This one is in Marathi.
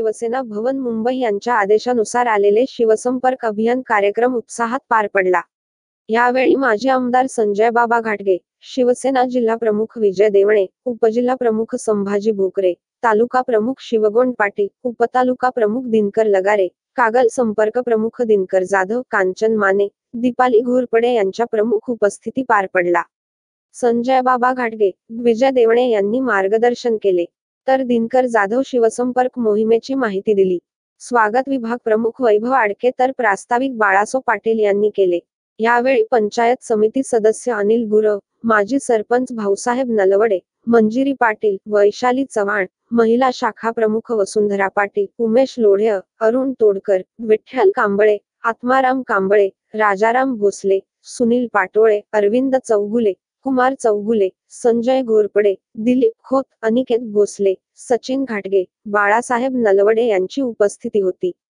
शिवसेना भवन मुंबई यांच्या आदेशानुसार आलेले शिवसंपर्क अभियान कार्यक्रम उत्साहात पार पडला। यावेळी माजी आमदार संजयबाबा घाटगे, शिवसेना जिल्हा प्रमुख विजय देवणे, उपजिल्हा प्रमुख संभाजी भोकरे, तालुका प्रमुख शिवगोंड पाटील, उपतालुका प्रमुख दिनकर लगारे, कागल संपर्क प्रमुख दिनकर जाधव, कांचन माने, दीपाली घोरपडे यांच्या प्रमुख उपस्थिती पार पडला। संजयबाबा घाटगे, विजय देवणे यांनी मार्गदर्शन केले, तर दिनकर जाधव शिवसंपर्क मोहिमेची माहिती दिली। स्वागत विभाग प्रमुख वैभव आडके तर प्रास्ताविक बाळासो पाटील यांनी केले। यावेळी पंचायत समिती सदस्य अनिल गुरव, माजी सरपंच भाऊसाहेब नलवडे, मंजिरी पाटील, वैशाली चव्हाण, महिला शाखा प्रमुख वसुंधरा पाटील, उमेश लोढे, अरुण तोडकर, विठ्ठल कांबळे, आत्माराम कांबळे, राजाराम भोसले, सुनील पाटोळे, अरविंद चौगुले, कुमार चौगुले, संजय घोरपडे, दिलीप खोत, अनिकेत भोसले, सचिन घाटगे, बाळासाहेब नलवडे यांची उपस्थिती होती।